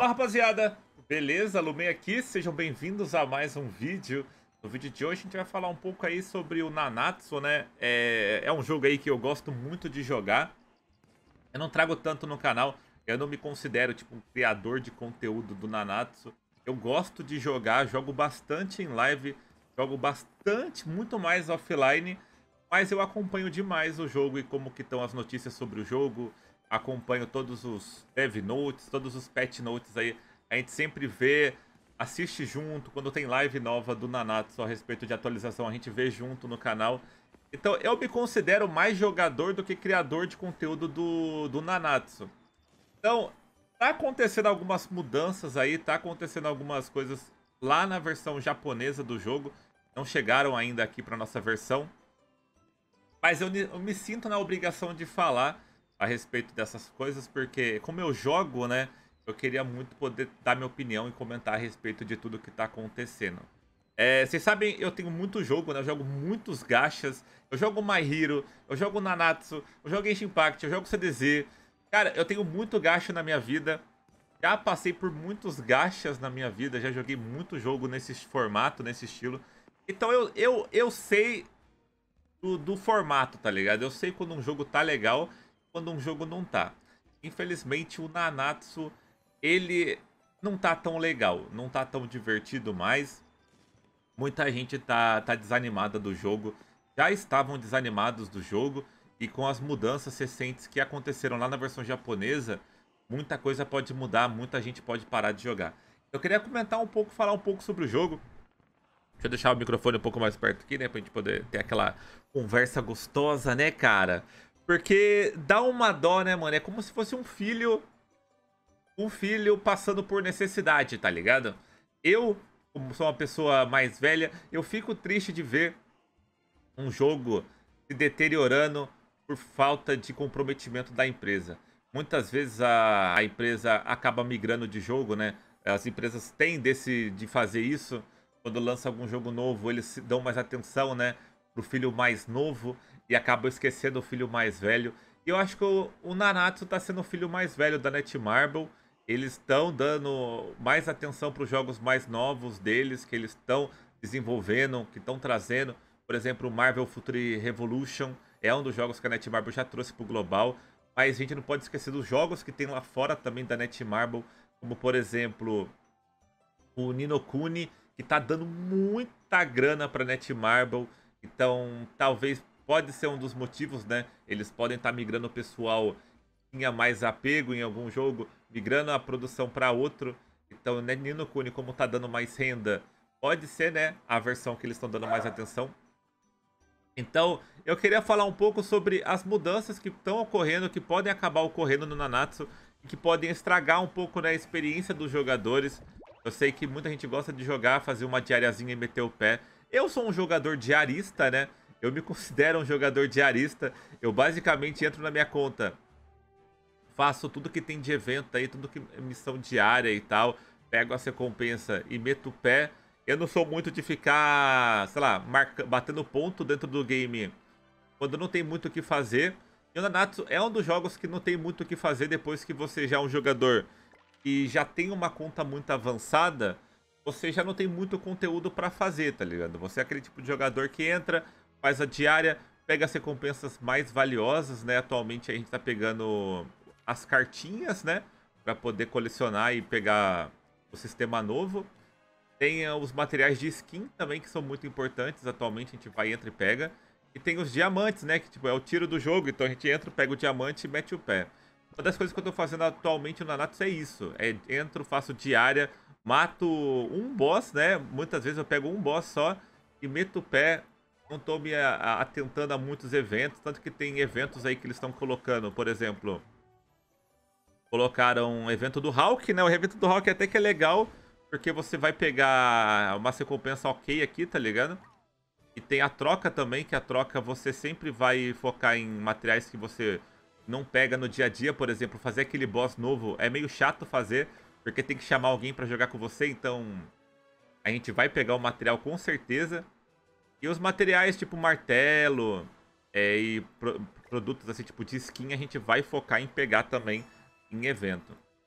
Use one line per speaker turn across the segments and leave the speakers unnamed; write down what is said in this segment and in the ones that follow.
Fala rapaziada, beleza? Lumei aqui, sejam bem-vindos a mais um vídeo. No vídeo de hoje a gente vai falar um pouco aí sobre o Nanatsu, né? É um jogo aí que eu gosto muito de jogar. Eu não trago tanto no canal, eu não me considero tipo um criador de conteúdo do Nanatsu. Eu gosto de jogar, jogo bastante em live, jogo bastante, muito mais offline, mas eu acompanho demais o jogo e como que estão as notícias sobre o jogo, acompanho todos os dev notes, todos os patch notes aí, a gente sempre vê, assiste junto, quando tem live nova do Nanatsu a respeito de atualização, a gente vê junto no canal. Então, eu me considero mais jogador do que criador de conteúdo do Nanatsu. Então, tá acontecendo algumas mudanças aí, tá acontecendo algumas coisas lá na versão japonesa do jogo. Não chegaram ainda aqui pra nossa versão. Mas eu me sinto na obrigação de falar a respeito dessas coisas, porque como eu jogo, né, eu queria muito poder dar minha opinião e comentar a respeito de tudo que tá acontecendo. Vocês sabem, eu tenho muito jogo, né? Eu jogo muitos gachas. Eu jogo My Hero, eu jogo Nanatsu, eu jogo Genshin Impact, eu jogo CDZ. Cara, eu tenho muito gacha na minha vida. Já passei por muitos gachas na minha vida. Já joguei muito jogo nesse formato, nesse estilo. Então eu sei do formato, tá ligado? Eu sei quando um jogo tá legal, quando um jogo não tá. Infelizmente, o Nanatsu, ele não tá tão legal. Não tá tão divertido mais. Muita gente tá desanimada do jogo, já estavam desanimados do jogo, e com as mudanças recentes que aconteceram lá na versão japonesa, muita coisa pode mudar, muita gente pode parar de jogar. Eu queria comentar um pouco, falar um pouco sobre o jogo. Deixa eu deixar o microfone um pouco mais perto aqui, né, pra gente poder ter aquela conversa gostosa, né, cara? Porque dá uma dó, né, mano? É como se fosse um filho passando por necessidade, tá ligado? Eu, como sou uma pessoa mais velha, eu fico triste de ver um jogo se deteriorando por falta de comprometimento da empresa. Muitas vezes a empresa acaba migrando de jogo, né? As empresas têm de fazer isso. Quando lança algum jogo novo, eles dão mais atenção, né, pro filho mais novo e acabam esquecendo o filho mais velho. E eu acho que o Nanatsu tá sendo o filho mais velho da Netmarble. Eles estão dando mais atenção para os jogos mais novos deles, que eles estão desenvolvendo, que estão trazendo. Por exemplo, o Marvel Future Revolution é um dos jogos que a Netmarble já trouxe para o global. Mas a gente não pode esquecer dos jogos que tem lá fora também da Netmarble, como por exemplo o Ni no Kuni, que tá dando muita grana para Netmarble. Então, talvez pode ser um dos motivos, né? Eles podem estar migrando o pessoal que tinha mais apego em algum jogo, migrando a produção para outro. Então, né, Ni no Kuni, como tá dando mais renda, pode ser, né, a versão que eles estão dando mais atenção. Então, eu queria falar um pouco sobre as mudanças que estão ocorrendo, que podem acabar ocorrendo no Nanatsu e que podem estragar um pouco, né, a experiência dos jogadores. Eu sei que muita gente gosta de jogar, fazer uma diariazinha e meter o pé. Eu sou um jogador diarista, né? Eu me considero um jogador diarista. Eu basicamente entro na minha conta, faço tudo que tem de evento aí, tudo que é missão diária e tal, pego a recompensa e meto o pé. Eu não sou muito de ficar, sei lá, batendo ponto dentro do game quando não tem muito o que fazer. E o Nanatsu é um dos jogos que não tem muito o que fazer depois que você já é um jogador e já tem uma conta muito avançada, você já não tem muito conteúdo pra fazer, tá ligado? Você é aquele tipo de jogador que entra, faz a diária, pega as recompensas mais valiosas, né? Atualmente a gente tá pegando as cartinhas, né, pra poder colecionar e pegar o sistema novo. Tem os materiais de skin também, que são muito importantes. Atualmente a gente vai, entra e pega. E tem os diamantes, né? Que tipo, é o tiro do jogo. Então a gente entra, pega o diamante e mete o pé. Uma das coisas que eu tô fazendo atualmente no Nanatsu é isso. Entro, faço diária, mato um boss, né? Muitas vezes eu pego um boss só e meto o pé. Não tô me atentando a muitos eventos. Tanto que tem eventos aí que eles estão colocando. Por exemplo, colocaram um evento do Hulk, né? O evento do Hulk até que é legal, porque você vai pegar uma recompensa ok aqui, tá ligado? E tem a troca também, que a troca você sempre vai focar em materiais que você não pega no dia a dia. Por exemplo, fazer aquele boss novo é meio chato fazer, porque tem que chamar alguém pra jogar com você, então a gente vai pegar o material com certeza. E os materiais tipo martelo produtos assim tipo de skin a gente vai focar em pegar também em evento.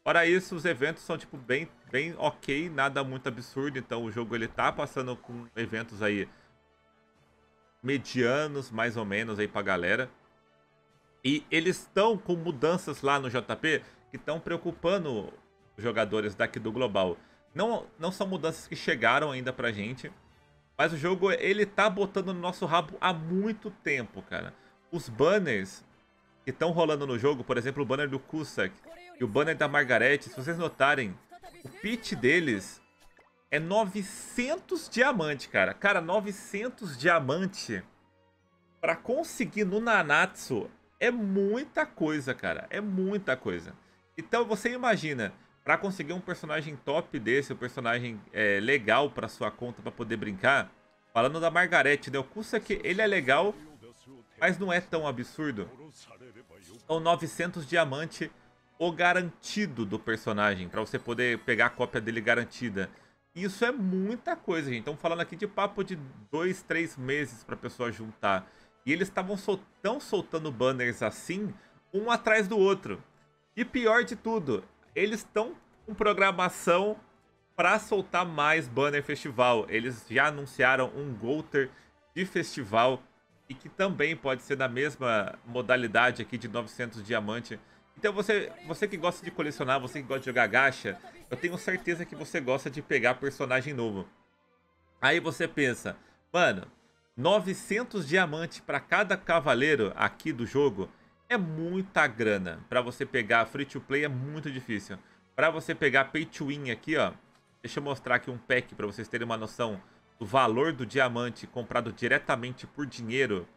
Fora isso, os eventos são, tipo, bem ok, nada muito absurdo. Então o jogo, ele tá passando com eventos aí medianos, mais ou menos, aí pra galera. E eles estão com mudanças lá no JP que estão preocupando os jogadores daqui do Global. Não são mudanças que chegaram ainda pra gente, mas o jogo, ele tá botando no nosso rabo há muito tempo, cara. Os banners que estão rolando no jogo, por exemplo, o banner do Cusack e o banner da Margaret, se vocês notarem, o pitch deles é 900 diamante, cara. Cara, 900 diamante pra conseguir no Nanatsu é muita coisa, cara. É muita coisa. Então você imagina, pra conseguir um personagem top desse, um personagem legal pra sua conta pra poder brincar. Falando da Margaret, né? O Cusack, ele é legal, mas não é tão absurdo. São 900 diamante o garantido do personagem, pra você poder pegar a cópia dele garantida. Isso é muita coisa, gente. Estamos falando aqui de papo de 2, 3 meses pra pessoa juntar. E eles estavam soltando banners assim, um atrás do outro. E pior de tudo, eles estão com programação para soltar mais banner festival. Eles já anunciaram um Golter de festival e que também pode ser da mesma modalidade aqui de 900 diamante. Então você que gosta de colecionar, você que gosta de jogar gacha, eu tenho certeza que você gosta de pegar personagem novo. Aí você pensa, mano, 900 diamantes para cada cavaleiro aqui do jogo é muita grana. Para você pegar free to play é muito difícil. Para você pegar pay to win aqui, ó, deixa eu mostrar aqui um pack para vocês terem uma noção do valor do diamante comprado diretamente por dinheiro.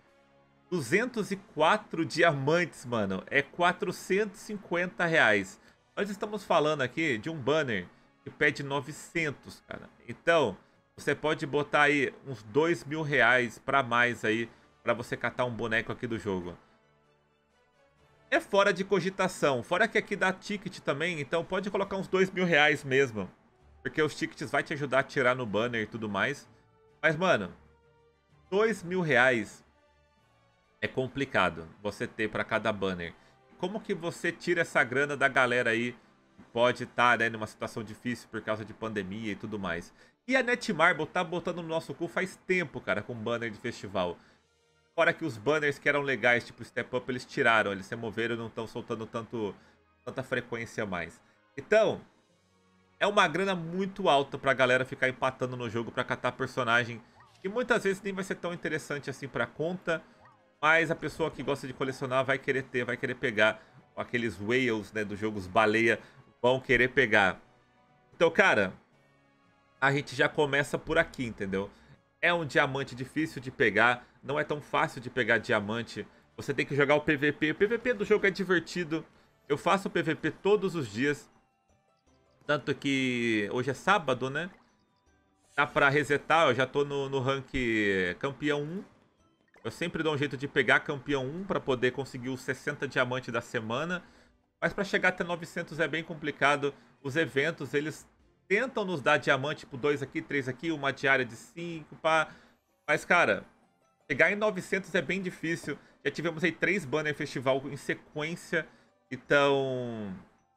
204 diamantes, mano, é 450 reais. Nós estamos falando aqui de um banner que pede 900, cara. Então, você pode botar aí uns 2.000 reais pra mais aí, pra você catar um boneco aqui do jogo. É fora de cogitação, fora que aqui dá ticket também, então pode colocar uns 2.000 reais mesmo. Porque os tickets vai te ajudar a tirar no banner e tudo mais. Mas, mano, 2.000 reais é complicado você ter pra cada banner. Como que você tira essa grana da galera aí que pode estar, né, numa situação difícil por causa de pandemia e tudo mais? E a Netmarble tá botando no nosso cu faz tempo, cara, com banner de festival. Fora que os banners que eram legais, tipo Step Up, eles tiraram, eles se removeram e não estão soltando tanta frequência mais. Então, é uma grana muito alta pra galera ficar empatando no jogo pra catar personagem. Que muitas vezes nem vai ser tão interessante assim pra conta. Mas a pessoa que gosta de colecionar vai querer ter, vai querer pegar. Aqueles whales, né, dos jogos baleia, vão querer pegar. Então, cara, a gente já começa por aqui, entendeu? É um diamante difícil de pegar, não é tão fácil de pegar diamante. Você tem que jogar o PVP. O PVP do jogo é divertido. Eu faço o PVP todos os dias. Tanto que hoje é sábado, né? Dá pra resetar, eu já tô no rank campeão 1. Eu sempre dou um jeito de pegar campeão 1 pra poder conseguir os 60 diamantes da semana. Mas pra chegar até 900 é bem complicado. Os eventos, eles tentam nos dar diamante, tipo 2 aqui, 3 aqui, uma diária de 5, pá. Mas, cara, chegar em 900 é bem difícil. Já tivemos aí 3 banner festival em sequência. Então,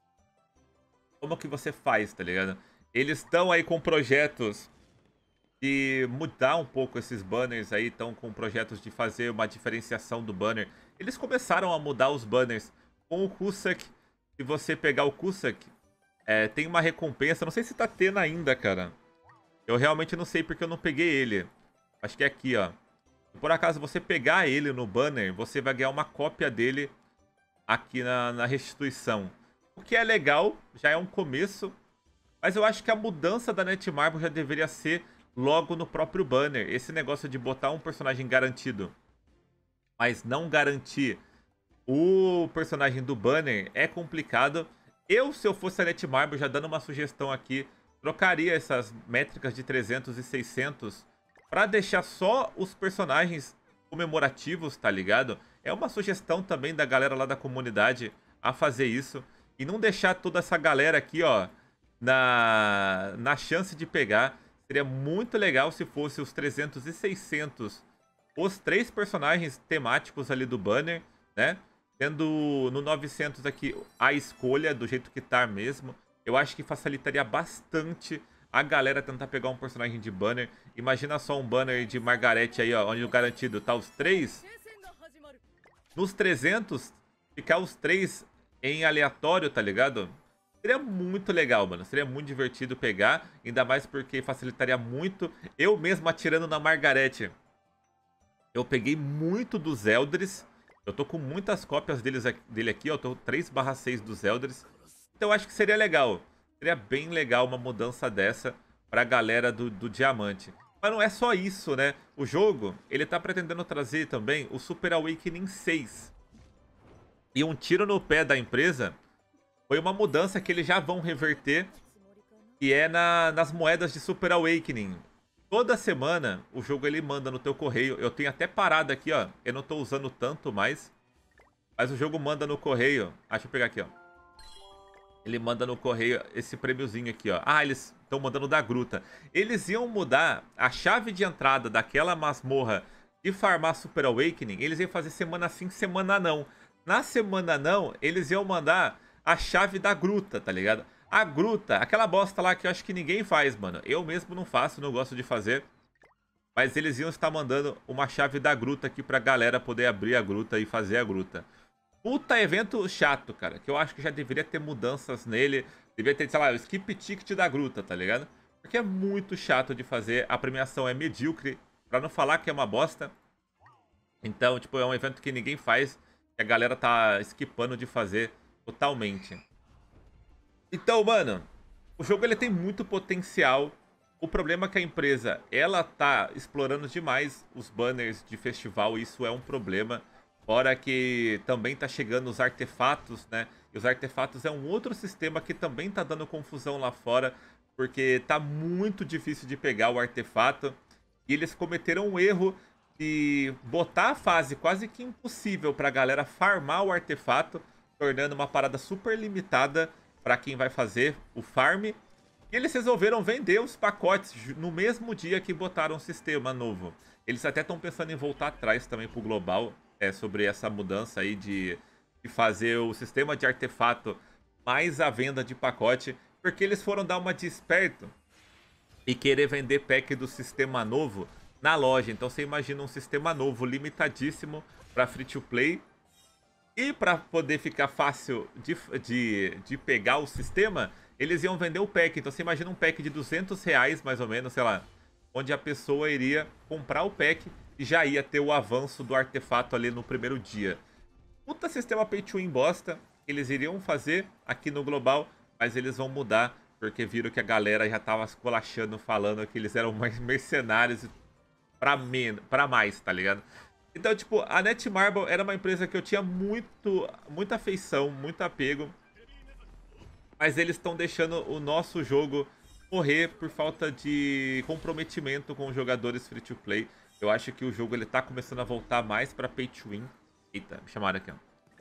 como que você faz, tá ligado? Eles estão aí com projetos de mudar um pouco esses banners aí, estão com projetos de fazer uma diferenciação do banner. Eles começaram a mudar os banners com o Cusack. Se você pegar o Cusack, tem uma recompensa, não sei se tá tendo ainda, cara. Eu realmente não sei porque eu não peguei ele. Acho que é aqui, ó. Se por acaso você pegar ele no banner, você vai ganhar uma cópia dele aqui na restituição. O que é legal, já é um começo. Mas eu acho que a mudança da Netmarble já deveria ser logo no próprio banner. Esse negócio de botar um personagem garantido, mas não garantir o personagem do banner é complicado. Se eu fosse a Netmarble, já dando uma sugestão aqui, trocaria essas métricas de 300 e 600 pra deixar só os personagens comemorativos, tá ligado? É uma sugestão também da galera lá da comunidade a fazer isso. E não deixar toda essa galera aqui, ó, na chance de pegar. Seria muito legal se fosse os 300 e 600, os 3 personagens temáticos ali do banner, né? Tendo no 900 aqui a escolha do jeito que tá mesmo, eu acho que facilitaria bastante a galera tentar pegar um personagem de banner. Imagina só um banner de Margarete aí, ó, onde o garantido tá os 3. Nos 300, ficar os 3 em aleatório, tá ligado? Seria muito legal, mano. Seria muito divertido pegar, ainda mais porque facilitaria muito. Eu mesmo atirando na Margarete, eu peguei muito dos Eldris. Eu tô com muitas cópias dele aqui, ó. Eu tô 3/6 dos Eldris. Então eu acho que seria legal. Seria bem legal uma mudança dessa pra galera do Diamante. Mas não é só isso, né? O jogo, ele tá pretendendo trazer também o Super Awakening 6. E um tiro no pé da empresa foi uma mudança que eles já vão reverter, que é nas moedas de Super Awakening. Toda semana o jogo ele manda no teu correio. Eu tenho até parado aqui, ó. Eu não tô usando tanto mais. Mas o jogo manda no correio. Ah, deixa eu pegar aqui, ó. Ele manda no correio esse prêmiozinho aqui, ó. Ah, eles estão mandando da gruta. Eles iam mudar a chave de entrada daquela masmorra de farmar Super Awakening. Eles iam fazer semana sim, semana não. Na semana não, eles iam mandar a chave da gruta, tá ligado? A gruta, aquela bosta lá que eu acho que ninguém faz, mano. Eu mesmo não faço, não gosto de fazer. Mas eles iam estar mandando uma chave da gruta aqui pra galera poder abrir a gruta e fazer a gruta. Puta evento chato, cara. Que eu acho que já deveria ter mudanças nele. Deveria ter, sei lá, o skip ticket da gruta, tá ligado? Porque é muito chato de fazer. A premiação é medíocre. Pra não falar que é uma bosta. Então, tipo, é um evento que ninguém faz. Que a galera tá skipando de fazer totalmente. Então, mano, o jogo ele tem muito potencial. O problema é que a empresa, ela tá explorando demais os banners de festival, e isso é um problema. Fora que também tá chegando os artefatos, né? E os artefatos é um outro sistema que também tá dando confusão lá fora, porque tá muito difícil de pegar o artefato. E eles cometeram um erro de botar a fase quase que impossível pra galera farmar o artefato, tornando uma parada super limitada para quem vai fazer o farm. E eles resolveram vender os pacotes no mesmo dia que botaram o sistema novo. Eles até estão pensando em voltar atrás também pro global, sobre essa mudança aí de fazer o sistema de artefato mais a venda de pacote, porque eles foram dar uma de esperto e querer vender pack do sistema novo na loja. Então você imagina um sistema novo limitadíssimo para free to play. E para poder ficar fácil de pegar o sistema, eles iam vender o pack. Então você imagina um pack de R$ 200 mais ou menos, sei lá, onde a pessoa iria comprar o pack e já ia ter o avanço do artefato ali no primeiro dia. Puta sistema pay to win bosta, eles iriam fazer aqui no global, mas eles vão mudar porque viram que a galera já tava esculachando, falando que eles eram mais mercenários pra mais, tá ligado? Então, tipo, a Netmarble era uma empresa que eu tinha muita afeição, muito apego. Mas eles estão deixando o nosso jogo morrer por falta de comprometimento com os jogadores free to play. Eu acho que o jogo ele tá começando a voltar mais pra pay to win. Eita, me chamaram aqui, ó.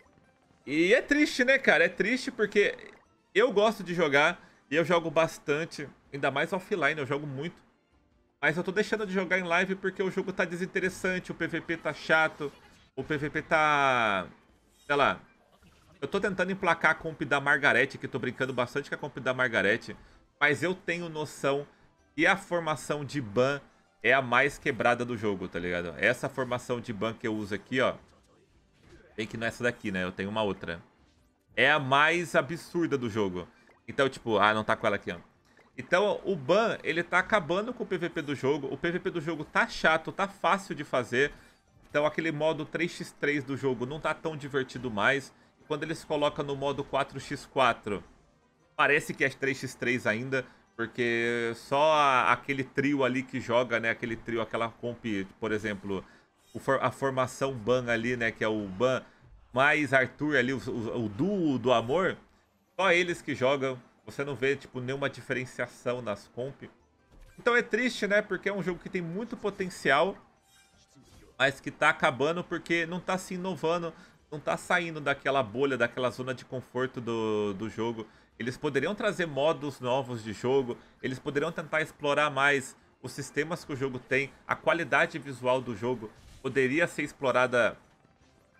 E é triste, né, cara? É triste porque eu gosto de jogar e eu jogo bastante. Ainda mais offline, eu jogo muito. Mas eu tô deixando de jogar em live porque o jogo tá desinteressante, o PVP tá chato, o PVP tá... sei lá. Eu tô tentando emplacar a comp da Margarete, que eu tô brincando bastante com a comp da Margarete, mas eu tenho noção que a formação de ban é a mais quebrada do jogo, tá ligado? Essa formação de ban que eu uso aqui, ó, bem que não é essa daqui, né? Eu tenho uma outra. É a mais absurda do jogo. Então, tipo, ah, não tá com ela aqui, ó. Então, o ban, ele tá acabando com o PVP do jogo. O PVP do jogo tá chato, tá fácil de fazer. Então, aquele modo 3x3 do jogo não tá tão divertido mais. E quando eles colocam no modo 4x4, parece que é 3x3 ainda. Porque só aquele trio ali que joga, né? Aquele trio, aquela comp, por exemplo, a formação ban ali, né? Que é o ban mais Arthur ali, o duo do amor. Só eles que jogam. Você não vê, tipo, nenhuma diferenciação nas comp. Então é triste, né? Porque é um jogo que tem muito potencial, mas que tá acabando porque não tá se inovando, não tá saindo daquela bolha, daquela zona de conforto do jogo. Eles poderiam trazer modos novos de jogo, eles poderiam tentar explorar mais os sistemas que o jogo tem, a qualidade visual do jogo poderia ser explorada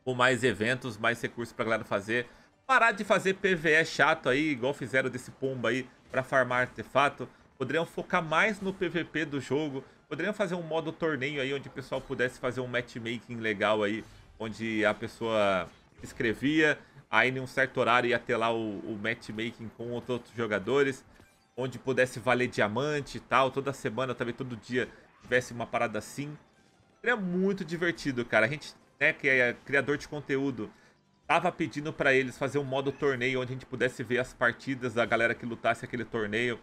com mais eventos, mais recursos pra galera fazer. Parar de fazer PvE chato aí, igual fizeram desse pombo aí, pra farmar artefato. Poderiam focar mais no PVP do jogo. Poderiam fazer um modo torneio aí, onde o pessoal pudesse fazer um matchmaking legal aí, onde a pessoa escrevia, aí em um certo horário ia ter lá o matchmaking com outros jogadores, onde pudesse valer diamante e tal. Toda semana, também todo dia, tivesse uma parada assim. Seria muito divertido, cara. A gente, né, que é criador de conteúdo, tava pedindo pra eles fazer um modo torneio onde a gente pudesse ver as partidas da galera que lutasse aquele torneio.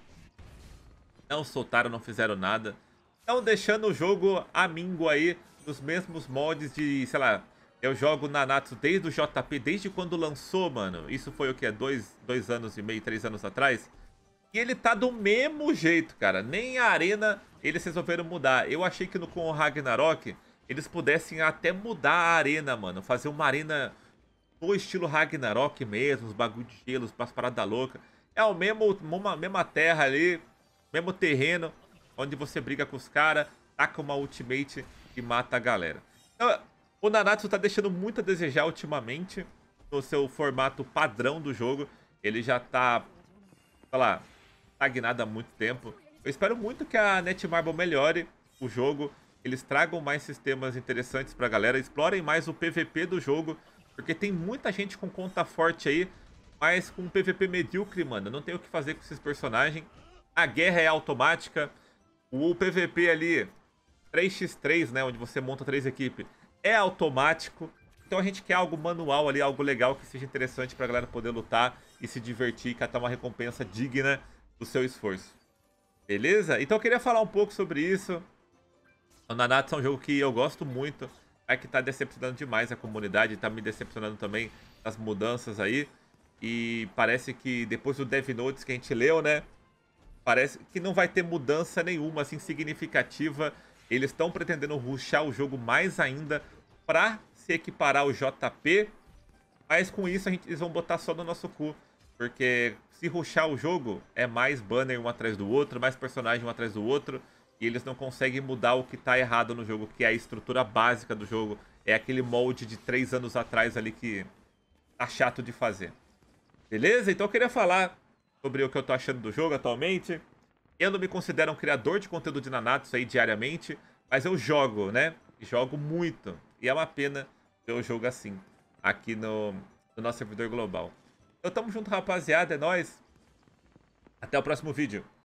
Não soltaram, não fizeram nada. Estão deixando o jogo amínguo aí, nos mesmos moldes de, sei lá, eu jogo Nanatsu desde o JP, desde quando lançou, mano. Isso foi o que? Dois anos e meio, 3 anos atrás? E ele tá do mesmo jeito, cara. Nem a arena eles resolveram mudar. Eu achei que com o Ragnarok eles pudessem até mudar a arena, mano. Fazer uma arena no estilo Ragnarok mesmo, os bagulho de gelo, umas paradas loucas. É o mesmo, mesma terra ali, mesmo terreno, onde você briga com os caras, taca uma ultimate e mata a galera. Então, o Nanatsu tá deixando muito a desejar ultimamente no seu formato padrão do jogo. Ele já tá, sei lá, estagnado há muito tempo. Eu espero muito que a Netmarble melhore o jogo, eles tragam mais sistemas interessantes pra galera, explorem mais o PVP do jogo, porque tem muita gente com conta forte aí, mas com PVP medíocre, mano. Não tem o que fazer com esses personagens. A guerra é automática, o PVP ali, 3x3, né, onde você monta 3 equipes, é automático. Então a gente quer algo manual ali, algo legal que seja interessante pra galera poder lutar e se divertir e catar uma recompensa digna do seu esforço. Beleza? Então eu queria falar um pouco sobre isso. O Nanatsu é um jogo que eu gosto muito, é que tá decepcionando demais a comunidade, tá me decepcionando também as mudanças aí. E parece que depois do Dev Notes que a gente leu, né? Parece que não vai ter mudança nenhuma assim significativa. Eles estão pretendendo rushar o jogo mais ainda pra se equiparar ao JP. Mas com isso eles vão botar só no nosso cu. Porque se rushar o jogo, é mais banner um atrás do outro, mais personagem um atrás do outro. E eles não conseguem mudar o que tá errado no jogo, que é a estrutura básica do jogo. É aquele molde de 3 anos atrás ali que tá chato de fazer. Beleza? Então eu queria falar sobre o que eu tô achando do jogo atualmente. Eu não me considero um criador de conteúdo de Nanatsu aí diariamente, mas eu jogo, né? Jogo muito. E é uma pena ver o jogo assim, aqui no nosso servidor global. Então tamo junto, rapaziada. É nóis. Até o próximo vídeo.